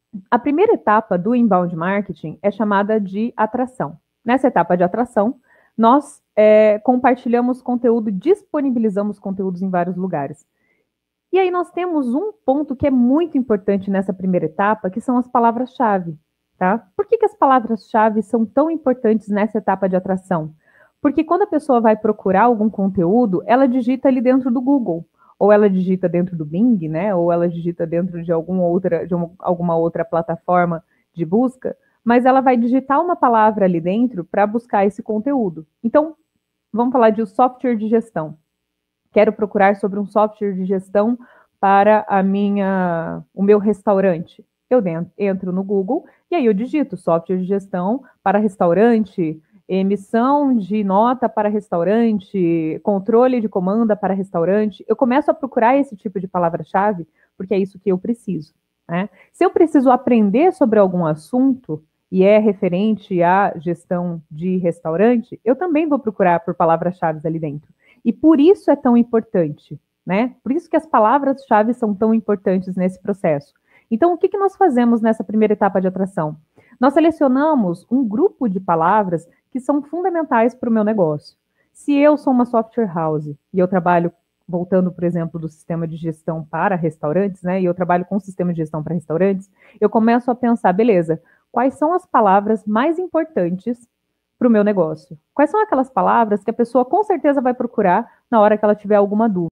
A primeira etapa do inbound marketing é chamada de atração. Nessa etapa de atração, nós compartilhamos conteúdo, disponibilizamos conteúdos em vários lugares. E aí nós temos um ponto que é muito importante nessa primeira etapa, que são as palavras-chave, tá? Por que as palavras-chave são tão importantes nessa etapa de atração? Porque quando a pessoa vai procurar algum conteúdo, ela digita ali dentro do Google, ou ela digita dentro do Bing, né? Ou ela digita dentro de alguma outra plataforma de busca, mas ela vai digitar uma palavra ali dentro para buscar esse conteúdo. Então, vamos falar de software de gestão. Quero procurar sobre um software de gestão para o meu restaurante. Eu entro no Google e aí eu digito software de gestão para restaurante, emissão de nota para restaurante, controle de comanda para restaurante. Eu começo a procurar esse tipo de palavra-chave porque é isso que eu preciso, né? Se eu preciso aprender sobre algum assunto e é referente à gestão de restaurante, eu também vou procurar por palavras-chave ali dentro. E por isso é tão importante, né? Por isso que as palavras-chave são tão importantes nesse processo. Então, o que nós fazemos nessa primeira etapa de atração? Nós selecionamos um grupo de palavras que são fundamentais para o meu negócio. Se eu sou uma software house e eu trabalho, voltando, por exemplo, do sistema de gestão para restaurantes, né? E eu trabalho com o sistema de gestão para restaurantes, eu começo a pensar, beleza, quais são as palavras mais importantes para o meu negócio? Quais são aquelas palavras que a pessoa com certeza vai procurar na hora que ela tiver alguma dúvida?